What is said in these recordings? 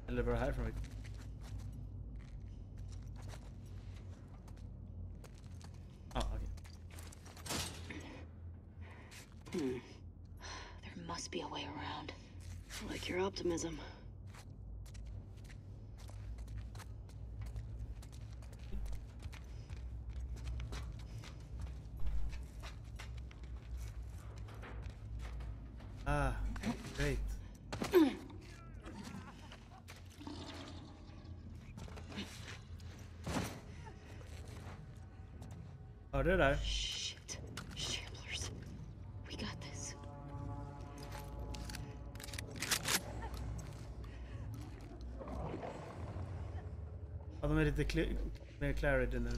Eller var det härifrån? Okej. There must be a way around. I like your optimism. Great. Hörde du det där? Shit. Shamblers. We got this. Ja, de är lite mer clarity nu.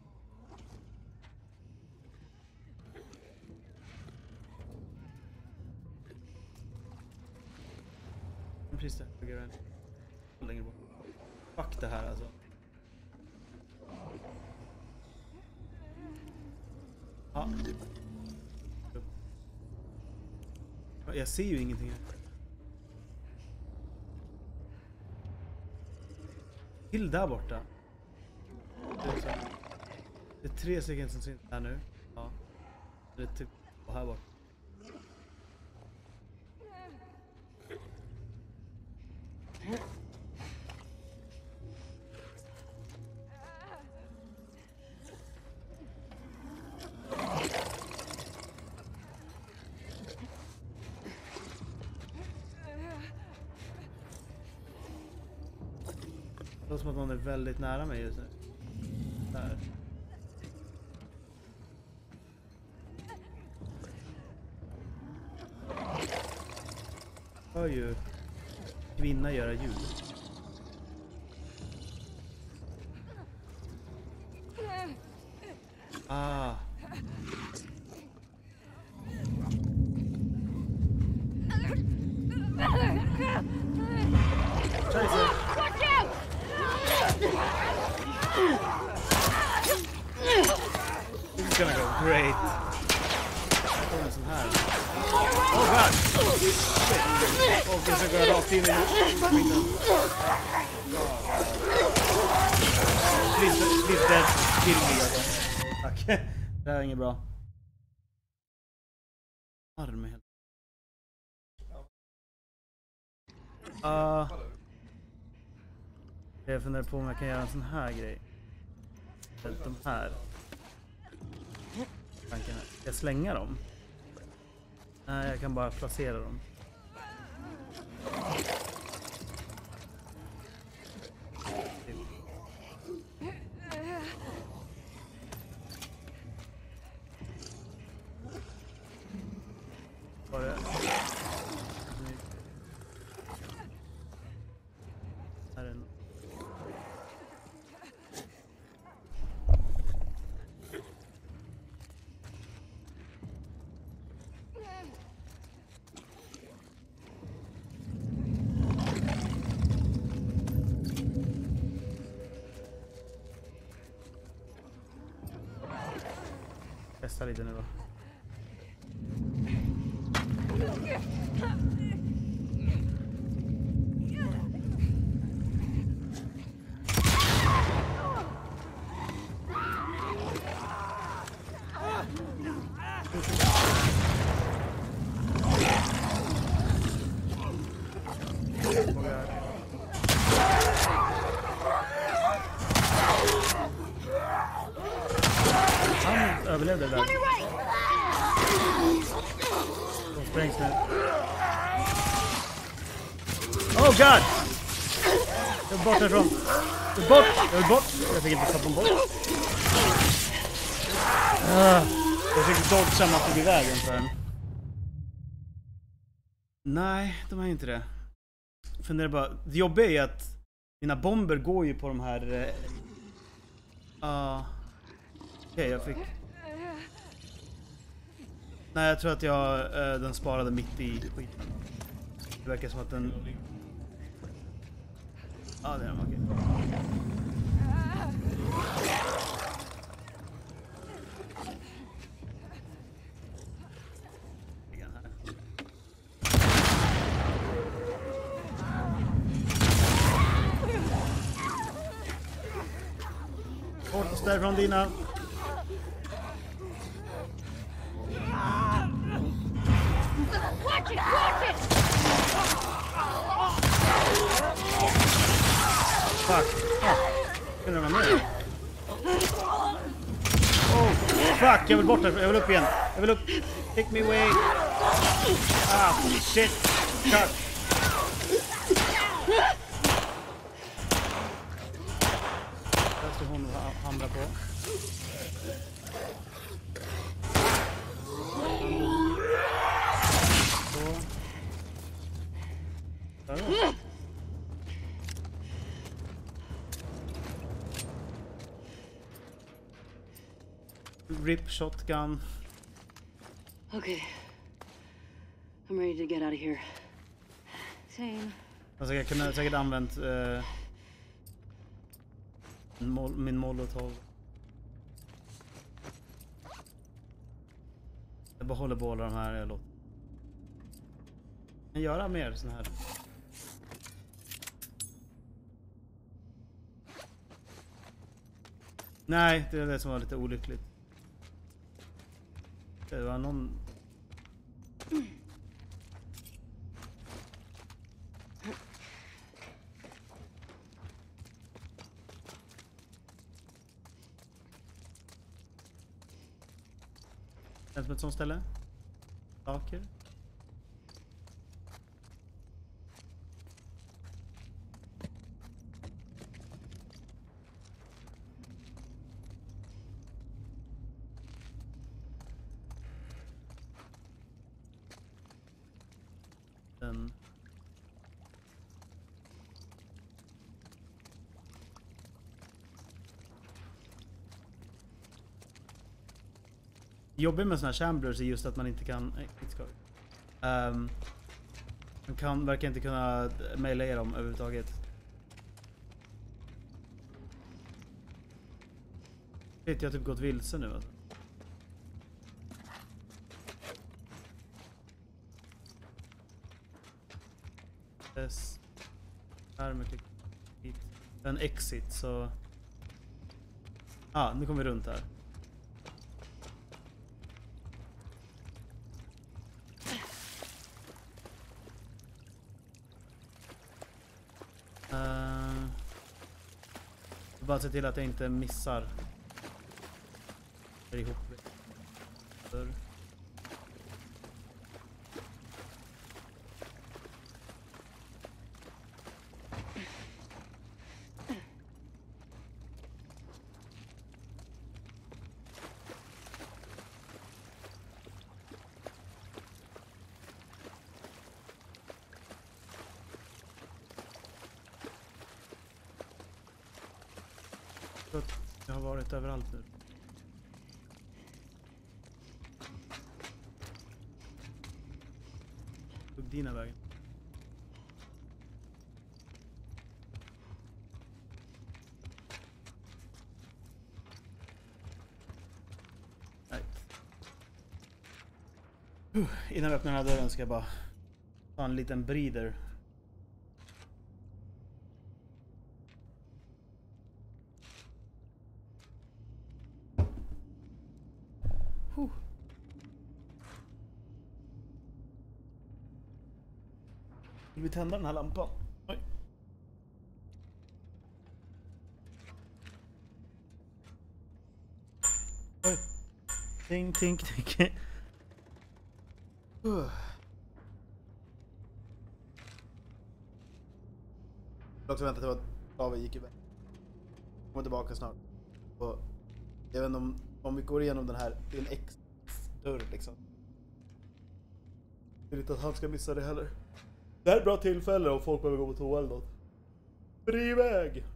Precis det. Längre bort. Fuck det här alltså. Ja. Jag ser ju ingenting här. Till där borta. Det är 3 stycken som syns här nu. Ja. Det är typ här borta. Det låter som att någon är väldigt nära mig just nu. Där. Hör ju kvinna göra ljud. It's gonna go great. Jag får en sån här. Oh god! Shit! Och jag ska gå rakt in i skiten. Please dead. Kill me alltså. Tack. Det här är inget bra. Arm helt. Jag funderar på om jag kan göra en sån här grej. De här. Ska jag slänga dem? Nej, jag kan bara placera dem. Var det? Här är en. Testa lite nu då. Han överlevde där. De sprängs nu. Oh god! Jag är bort härifrån. Jag är bort! Jag är bort! Jag fick inte stoppa bort. Jag fick dodga man tog i vägen för den. Nej, de är inte det. Funderar bara. Det jobbiga är att mina bomber går ju på de här... Okej, jag fick... Nej, jag tror att den sparade mitt i skiten. Det verkar som att den... Ja, det är den, okej. därifrån dina. Watch it! Watch it! Fuck. Kunde de vara med? Oh, fuck. Jag vill bort här. Jag vill upp igen. Jag vill upp. Take me away. Ah, shit. Cut. Där ska hon hamra på. Så. Där då. Rip shotgun. Okay. I'm ready to get out of here. Same. Alltså jag kunde säkert använt min molotov. Jag bara håller båda de här. Jag låter. Men göra mer sån här. Nej, det är det som var lite olyckligt. Det var någon... Känns som ett sånt ställe. Saker. Den. Jobbigt med såna här chamblers är just att man inte kan... Nej, inte ska. Man verkar inte kunna mejla dem överhuvudtaget. Vet jag typ gått vilse nu alltså. Yes. Här med klick hit. En exit så... Nu kommer vi runt här. Bara se till att jag inte missar. Det är ihop. Dörr. Jag har varit överallt nu. Tog dina vägen. Nej. Innan vi öppnar den här dörren ska jag bara ta en liten breather. Vill vi tända den här lampan? Oj. Oj. Tink, tink, tink. Jag också väntat till att David gick iväg. Kommer tillbaka snart. Och jag vet inte om vi går igenom den här. Det är en X-dörr liksom. Jag vill inte att han ska missa det heller. Det här är ett bra tillfälle om folk behöver gå på toa eller något. Fri väg!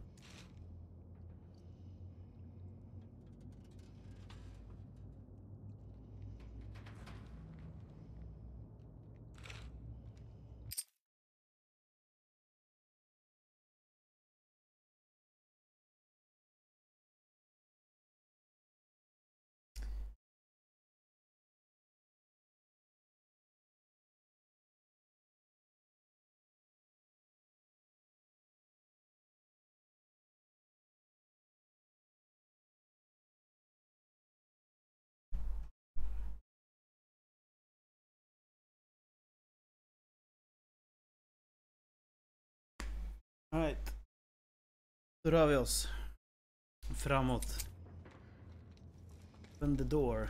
Alright. Då rör vi oss framåt. Open the door.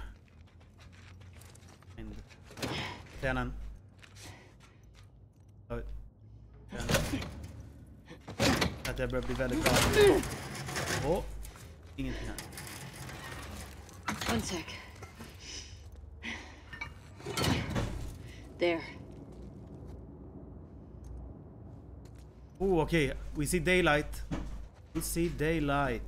Tjänan. Att jag börjar bli väldigt bra. Åh, ingenting här. One sec. There. Oh, okay. We see daylight. We see daylight.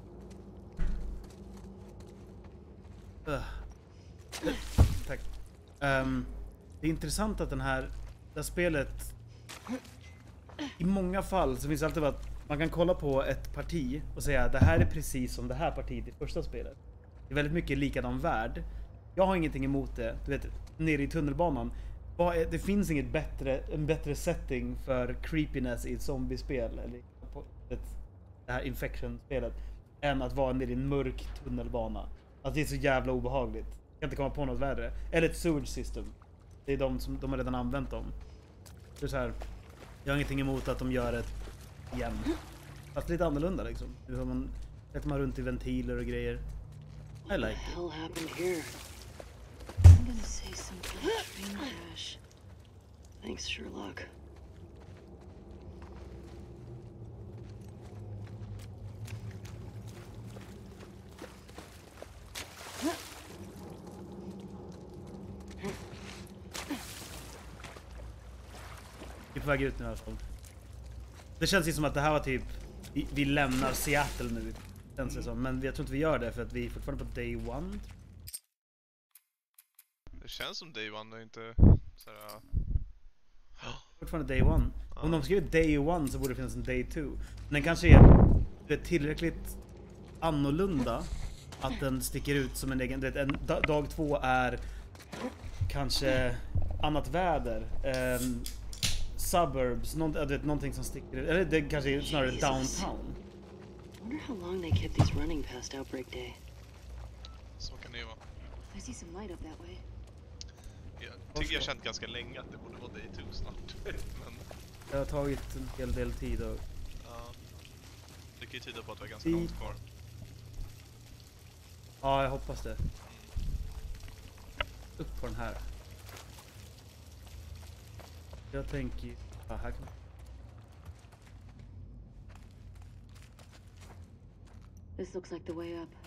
Tack. Det är intressant att det här spelet i många fall så finns det alltid att man kan kolla på ett parti och säga att det här är precis som det här partiet i första spelet. Det är väldigt mycket likadan värld. Jag har ingenting emot det. Du vet, nere i tunnelbanan. Det finns inget en bättre setting för creepiness i ett zombiespel eller det här infection-spelet än att vara nere i en mörk tunnelbana. Alltså det är så jävla obehagligt. Jag kan inte komma på något värre. Eller ett sewage system. Det är de har redan använt dem. Det är så här. Jag har ingenting emot att de gör det igen. Fast lite annorlunda liksom. Nu har man sätter man runt i ventiler och grejer. I like it. What the hell happened here? I'm gonna say something. Train crash. Thanks, Sherlock. Vi är på väg ut nu i alla fall. Det känns ju som att det här var typ vi lämnar Seattle nu. Känns det som. Men jag tror inte vi gör det för att vi är fortfarande på day one. Det känns som day one och inte sådär. Fortfarande day one. Om de skriver day one så borde det finnas en day two. Men den kanske är tillräckligt annorlunda att den sticker ut som en egen. Dag två är kanske annat väder. Suburbs, någonting som sticker ut. Eller det kanske är snarare downtown. Wonder how long they kept these running past Outbreak Day. Så kan det ju vara. I see some light up that way. Jag tycker jag känt ganska länge att det borde vara day 2 snart. Men Det har tagit en hel del tid och... ja, det kan ju tyda på att det är ganska långt kvar. Ja, jag hoppas det. Upp på den här. Jag tänker... Ja, här kan... This looks like the way up.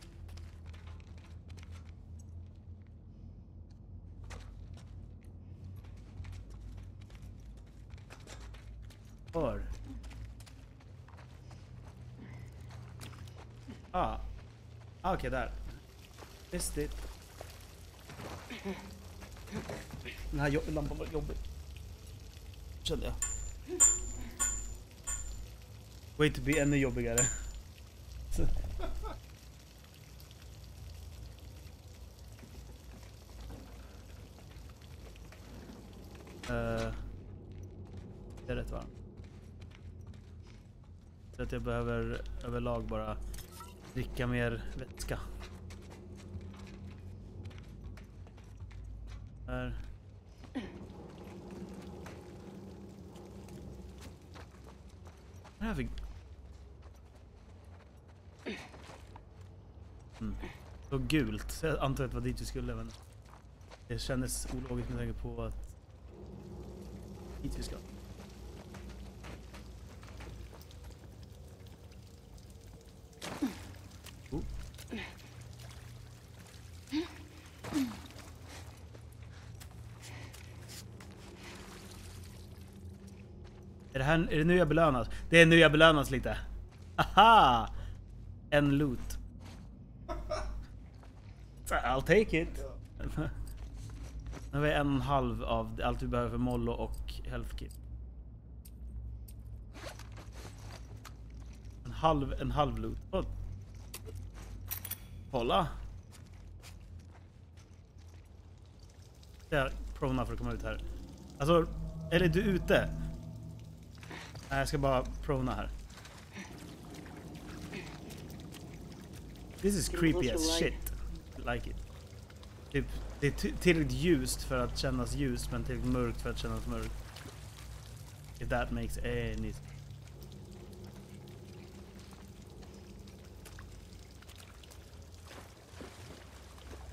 För. Okej, där. Visst det. Den här lampan var jobbig. Kände jag. Wait to bli ännu jobbigare. Det är rätt varmt. Så att jag behöver överlag bara dricka mer vätska. Här. Vad är det här för... Så gult. Så jag antar att det var dit vi skulle, men det kändes ologiskt med tanke på att dit vi ska. Är det nu jag belönas? Det är nu jag belönas lite. Aha! En loot. I'll take it. Nu har vi 1,5 av allt vi behöver för mollo och health kit. En halv loot. Oh. Kolla. Jag prona för att komma ut här. Alltså, är du ute? Nej, jag ska bara prona här. This is creepy as shit. Like it. Typ, det är tillräckligt ljust för att kännas ljust, men tillräckligt mörkt för att kännas mörkt. If that makes any sense.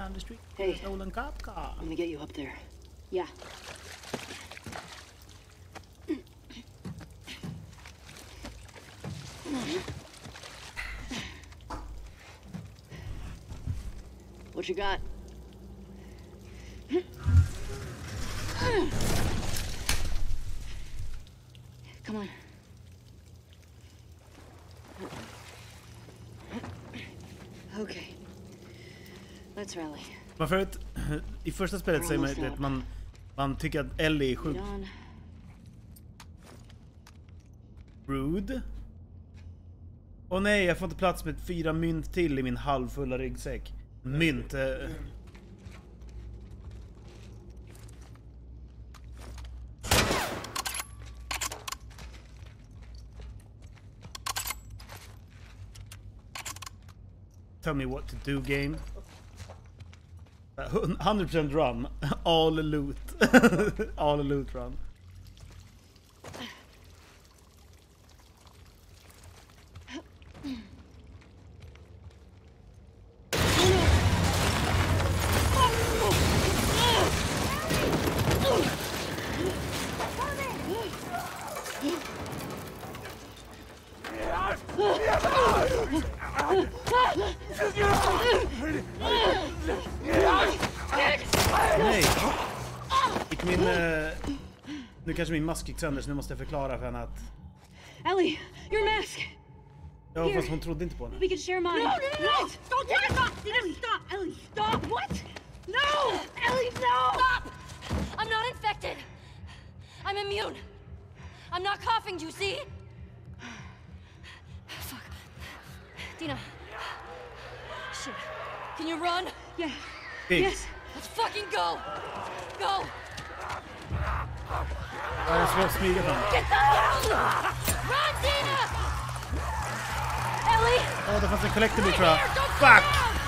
down the street. Hey. Stolen cop car. I'm gonna get you up there. Yeah. What you got? Come on. Okay. Let's rally. Men förut, i första spelet säger man att man tycker att Ellie är sjukt rude. Åh nej, jag får inte plats med 4 mynt till i min halvfulla ryggsäck. Mynt. Tell me what to do, game. 100% run. All loot. All loot run. Nej! Gick min... Nu kanske min mask gick sönder så nu måste jag förklara för henne att... Ellie, your mask! Ja, fast hon trodde inte på henne. We can share mine. No! Don't take it! Stop! Ellie, stop! Ellie, stop! What? No! Ellie, no! Stop! I'm not infected. I'm immune. I'm not coughing, do you see? Fuck. Dina. Shit. Can you run? Yeah. Big. Yes. Let's fucking go! Go! Ja, jag ska smyga fram. Get the hell! Run, Dina! Ellie! Ja, det fanns en collectible tror jag. Don't Fuck!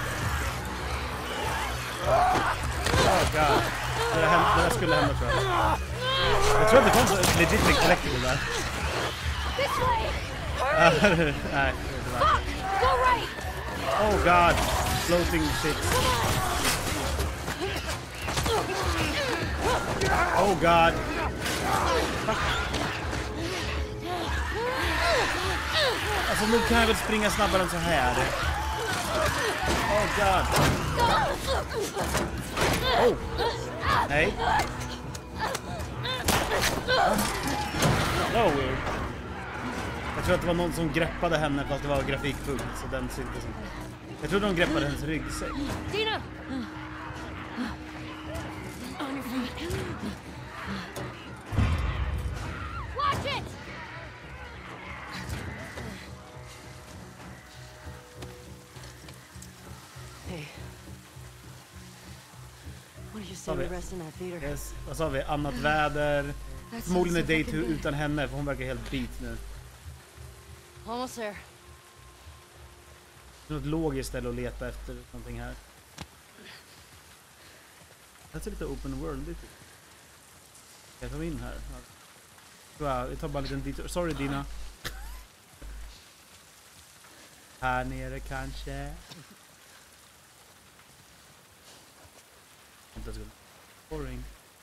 down! Oh god. Det där skulle hända tror jag. Jag tror att det fanns en legit collectible där. This way! Hurry! Nej, det var... Fuck! Go right! Oh god. Floating shit. Oh god. Alltså nu kan jag väl springa snabbare än så här. Oh god. Oh. Nej. Det var weird. Jag tror att det var någon som greppade henne fast det var grafikfullt så den syntes inte. Jag tror de greppade hennes ryggsäck. Dina! On your feet. Watch it! Hey. What do you say we rest in that theater? Yes. Vad sa vi? Annat väder. Förmodligen är Day 2 utan henne för hon verkar helt beat nu. Almost there. Något logiskt ställe att leta efter någonting här. Det är lite open world lite. Jag tar in här. Wow, vi tar bara en liten dit. Sorry Dina. Här nere kanske. Inte så boring.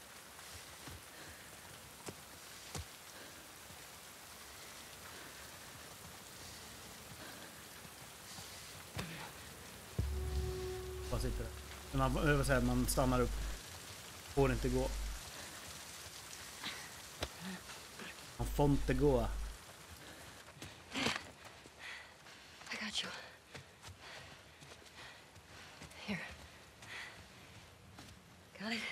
Vad sitter det? Man stannar upp. Får inte gå. Man får inte gå. I got you. Here. Got it?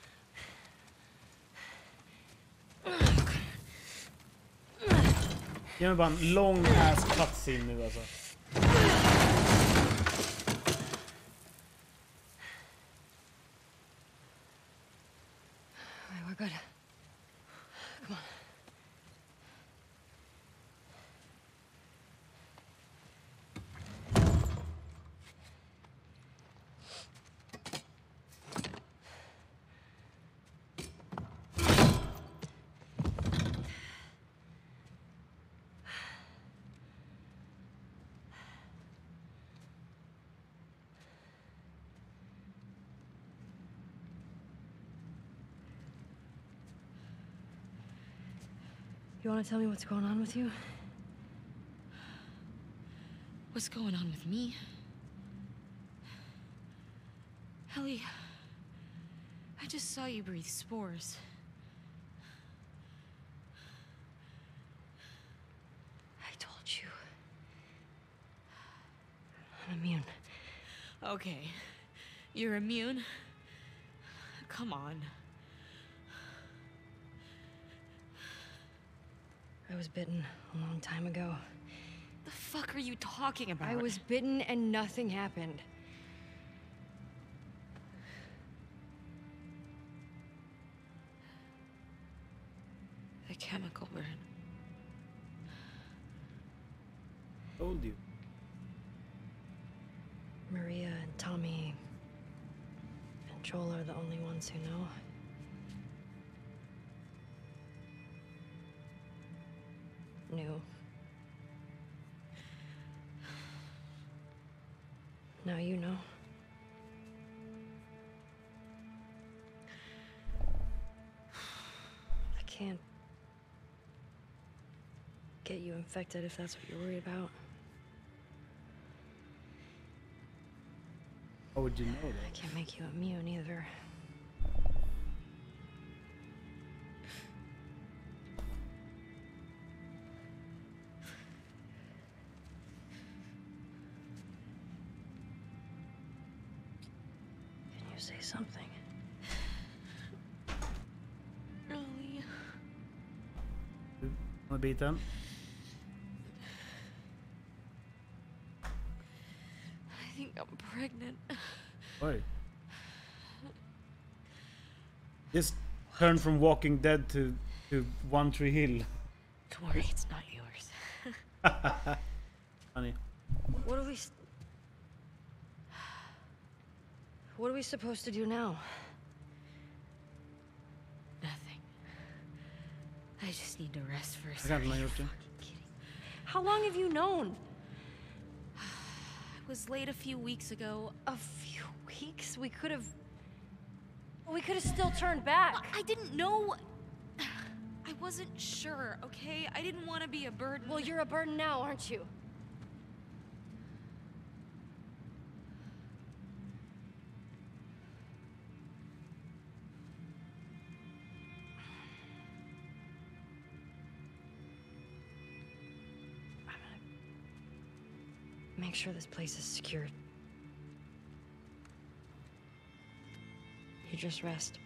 Ge mig bara en lång ass cutscene nu alltså. We're good. Come on. You want to tell me what's going on with you? What's going on with me? Ellie, I just saw you breathe spores. I told you. I'm immune. Okay, you're immune? Come on. I was bitten a long time ago. The fuck are you talking about? I was bitten and nothing happened. A chemical burn. Told you. Maria and Tommy and Joel are the only ones who know. Knew. Now you know. I can't get you infected if that's what you're worried about. How would you know I that? can't make you immune either. Can you say something? Ellie. Wanna beat them? I think I'm pregnant. Why? Just turned from Walking Dead to One Tree Hill. Don't worry, it's not yours. Funny. What are we supposed to do now? Nothing. I just need to rest for a Jag second. kan inte ha gjort det. How long have you known? I was late a few weeks ago. A few weeks? We could have still turned back. I didn't know. I wasn't sure, okay? I didn't want to be a burden. Well, you're a burden now, aren't you? I'm gonna make sure this place is secured. You just rest.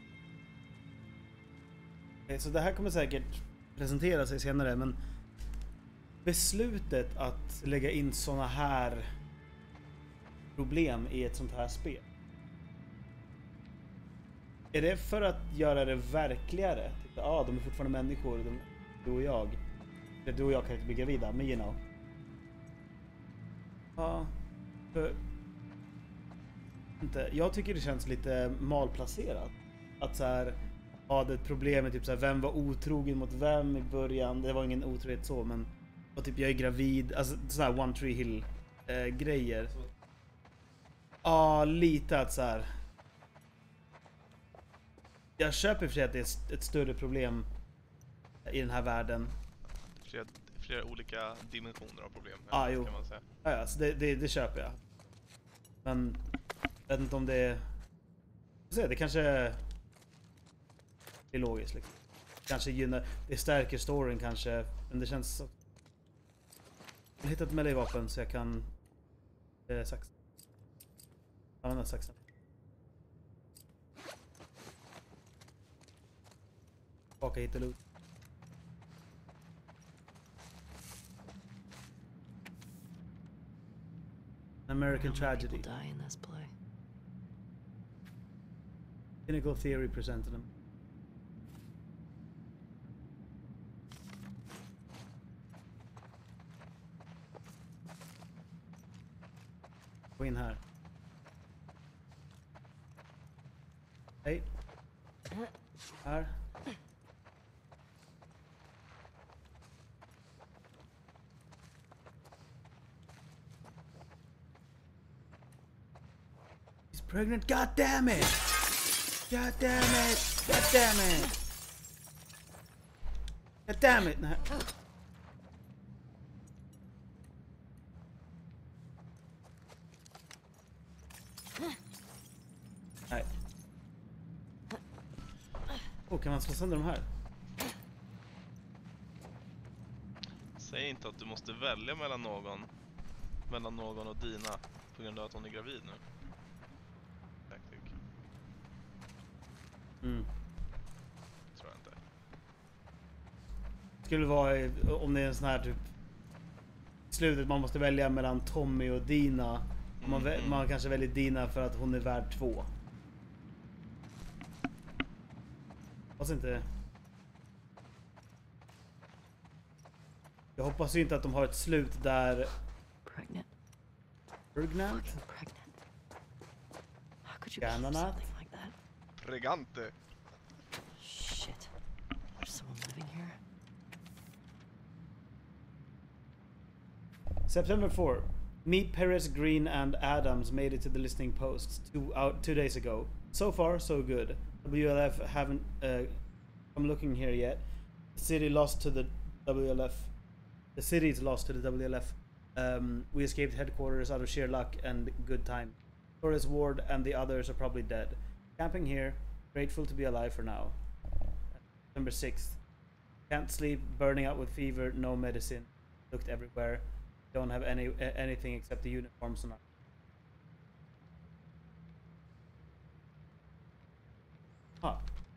Så det här kommer säkert presentera sig senare, men beslutet att lägga in såna här problem i ett sånt här spel. Är det för att göra det verkligare? Typ, de är fortfarande människor, du och jag. Du och jag kan inte bli gravida, men you know. Ja, för... Inte. Jag tycker det känns lite malplacerat. Att så här, det ett problem med typ så här, vem var otrogen mot vem i början. Det var ingen otrohet så, men och typ jag är gravid, alltså så här One Tree Hill grejer. Ja, lite att så här. Jag köper för sig att det är ett större problem i den här världen. Flera olika dimensioner av problem. Jo. Kan man säga. Ja, så det köper jag. Men jag vet inte om det är... Det kanske är logiskt liksom. Kanske gynnar... Det stärker storyn kanske. Men det känns så... Jag har hittat melee-vapen så jag kan... saxa. Använda saxen. Tillbaka hit och loot. American Tragedy. People die in this play. Cynical Theory presented them. Gå in här. Hej. Här. He's pregnant. God damn it! God damn it! God damn it! Damn it! Nej. Nej. Kan man slå sönder de här? Säg inte att du måste välja mellan någon och Dina på grund av att hon är gravid nu. Tror jag inte. Skulle vara om det är en sån här typ slutet man måste välja mellan Tommy och Dina. Man kanske väljer Dina för att hon är värd 2. Hoppas inte. Jag hoppas ju inte att de har ett slut där. Pregnant. Pregnant? Fucking pregnant. How could you Gärna believe natt. something like that? Pregante. Shit. There's someone living here. September 4. Meet Perez, Green and Adams made it to the listening posts 2 days ago. So far, so good. WLF haven't come looking here yet. The city lost to the WLF. The city's lost to the WLF. We escaped headquarters out of sheer luck and good time. Torres Ward and the others are probably dead. Camping here. Grateful to be alive for now. September 6th. Can't sleep, burning out with fever, no medicine. Looked everywhere. Don't have anything except the uniforms on. Huh.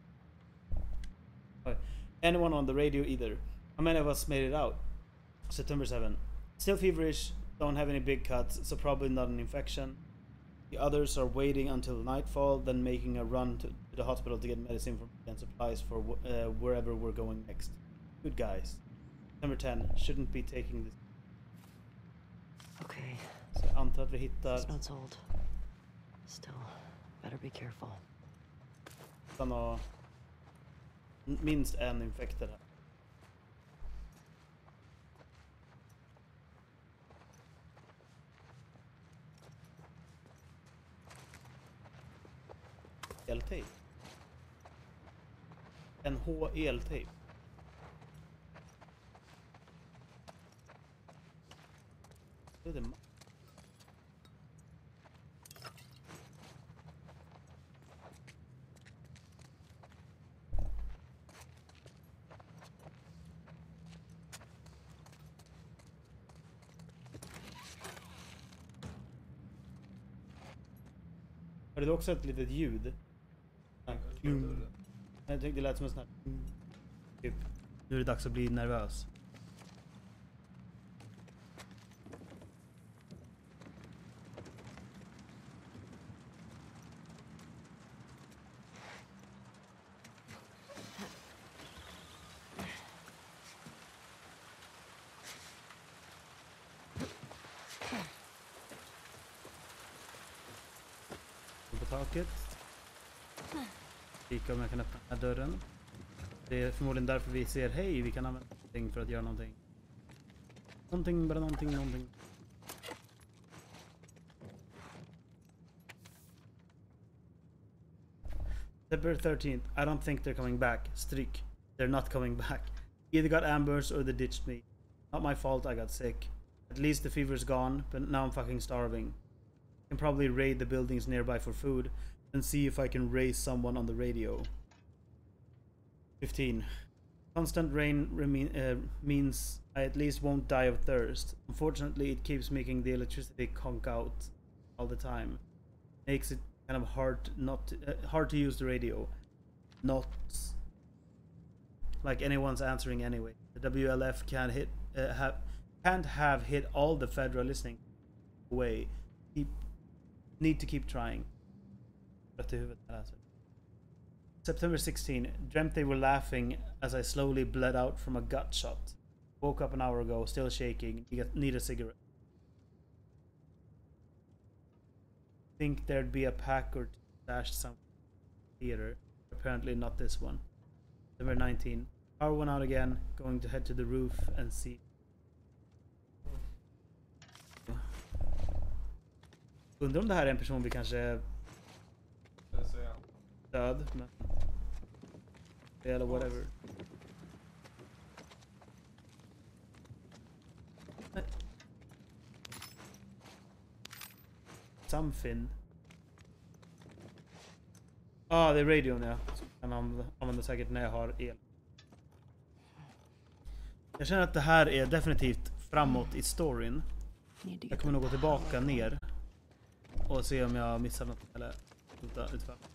Anyone on the radio either. How many of us made it out? September 7. Still feverish, don't have any big cuts, so probably not an infection. The others are waiting until nightfall, then making a run to the hospital to get medicine and supplies for wherever we're going next. Good guys. September 10. Shouldn't be taking this. Okay. Så jag antar att vi hittar This note's old. Still, better be careful. minst en infekter här. Eltape. NH eltape. Det är det. Hörde du också ett litet ljud? Jag tyckte det lät som en sån här typ. Nu är det dags att bli nervös. På taket. Kika om jag kan öppna den här dörren. Det är förmodligen därför vi ser hej, vi kan använda någonting för att göra någonting. Någonting, bara någonting. September 13th. I don't think they're coming back. Stryk. They're not coming back. Either got ambushed or they ditched me. Not my fault I got sick. At least the fever's gone, but now I'm fucking starving. I can probably raid the buildings nearby for food and see if I can raise someone on the radio. 15. Constant rain means I at least won't die of thirst. Unfortunately, it keeps making the electricity conk out all the time. Makes it kind of hard to use the radio. Not like anyone's answering anyway. The WLF can't have hit all the federal listening away. Need to keep trying. September 16. Dreamt they were laughing as I slowly bled out from a gut shot. Woke up an hour ago, still shaking. Need a cigarette. Think there'd be a pack or two stashed somewhere in the theater. Apparently not this one. September 19. Power went out again. Going to head to the roof and see. Undrar om det här är en person vi kanske död, men eller whatever. something. Det är radion, ja. Jag kan använda säkert när jag har el. Jag känner att det här är definitivt framåt i storyn. Jag kommer nog gå tillbaka ner och se om jag missar något eller utfall.